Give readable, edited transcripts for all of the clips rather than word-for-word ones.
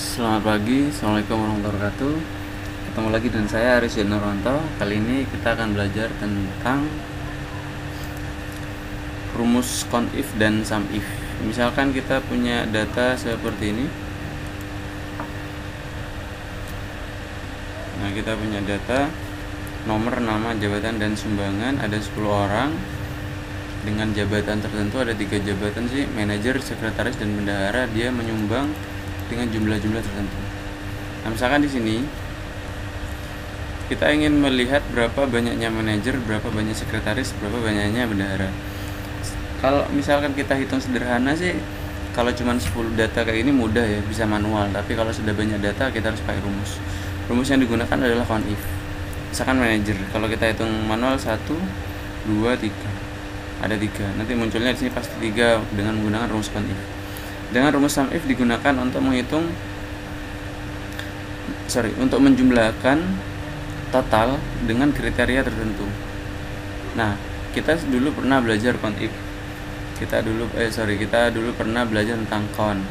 Selamat pagi, Assalamualaikum warahmatullahi wabarakatuh. Ketemu lagi dengan saya Aris Nurwanto. Kali ini kita akan belajar tentang rumus CONIF dan SUMIF. Misalkan kita punya data seperti ini. Nah, kita punya data nomor, nama, jabatan, dan sumbangan. Ada 10 orang dengan jabatan tertentu. Ada 3 jabatan sih, manajer, sekretaris, dan bendahara. Dia menyumbang dengan jumlah-jumlah tertentu. Nah, misalkan di sini kita ingin melihat berapa banyaknya manajer, berapa banyak sekretaris, berapa banyaknya bendahara. Kalau misalkan kita hitung sederhana sih, kalau cuma 10 data kayak ini mudah ya, bisa manual. Tapi kalau sudah banyak data, kita harus pakai rumus. Rumus yang digunakan adalah CONIF. Misalkan manajer, kalau kita hitung manual 1, 2, 3. Ada 3. Nanti munculnya di sini pasti 3 dengan menggunakan rumus CONIF. Dengan rumus SUMIF digunakan untuk untuk menjumlahkan total dengan kriteria tertentu. Nah, kita dulu pernah belajar CONIF. Kita dulu pernah belajar tentang CON.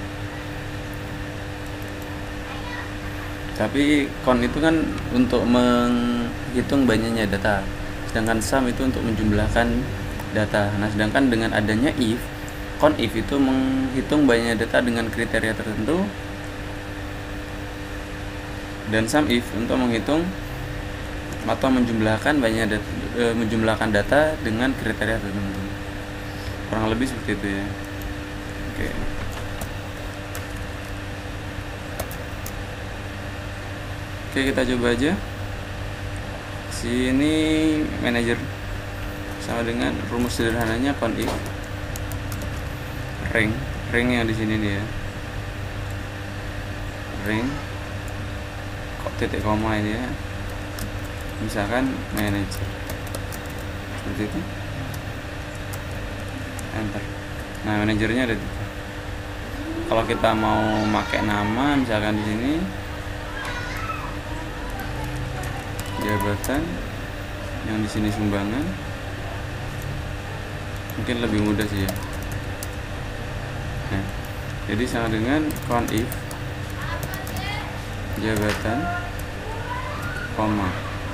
Tapi CON itu kan untuk menghitung banyaknya data, sedangkan SUM itu untuk menjumlahkan data. Nah, sedangkan dengan adanya if, CONIF itu menghitung banyaknya data dengan kriteria tertentu, dan SUMIF untuk menghitung atau menjumlahkan data dengan kriteria tertentu. Kurang lebih seperti itu ya. Oke, kita coba aja. Sini manajer sama dengan rumus sederhananya CONIF ring yang di sini nih ya, ring kok titik koma ini ya, misalkan manager seperti itu, enter. Nah, manajernya ada 3. Kalau kita mau pakai nama, misalkan di sini jabatan, yang di sini sumbangan, mungkin lebih mudah sih ya. Nah, jadi sama dengan CONIF jabatan, koma,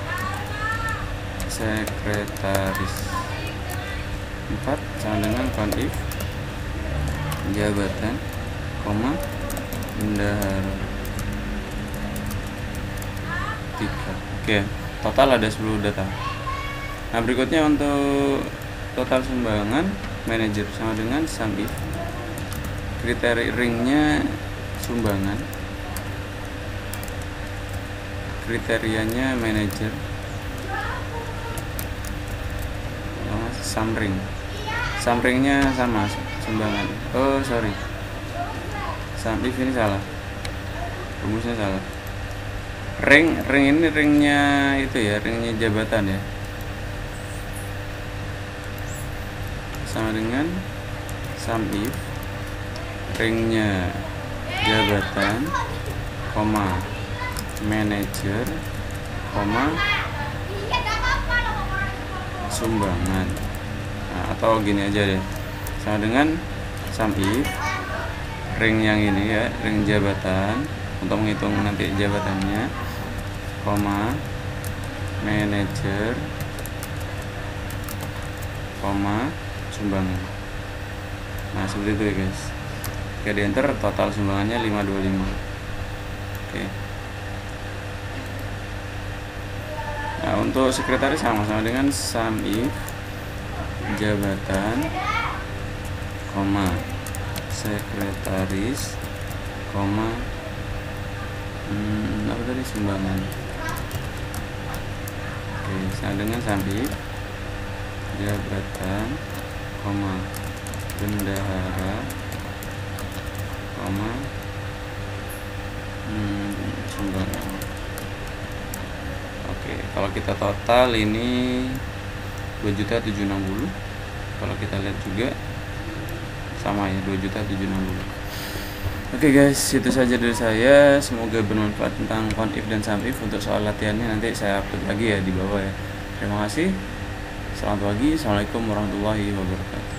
sekretaris. 4 sama dengan CONIF jabatan, koma, bendahara. 3. Oke, total ada 10 data. Nah, berikutnya untuk total sumbangan manajer sama dengan SUMIF. Kriteria ringnya sumbangan, kriterianya manajer, sumringnya sama sumbangan. SUMIF ini salah, rumusnya salah. Ring ini ringnya itu ya, ringnya jabatan ya, sama dengan SUMIF ringnya jabatan, koma, manajer, koma, sumbangan. Nah, atau gini aja deh, sama dengan SUMIF ring yang ini ya, ring jabatan untuk menghitung nanti jabatannya, koma, manajer, koma, sumbangan. Nah, seperti itu ya guys. Oke, di enter, total sumbangannya 525. Oke. Nah, untuk sekretaris sama dengan SUMIF jabatan, koma, sekretaris, koma, sumbangan. Oke, sama dengan SUMIF jabatan, koma, bendahara, koma, sumbangan. Oke, kalau kita total ini 2.760.000. Kalau kita lihat juga sama ya, 2.760.000. Oke guys, itu saja dari saya. Semoga bermanfaat tentang CONIF dan SUMIF. Untuk soal latihannya nanti saya upload lagi ya di bawah ya. Terima kasih. Selamat pagi. Assalamualaikum warahmatullahi wabarakatuh.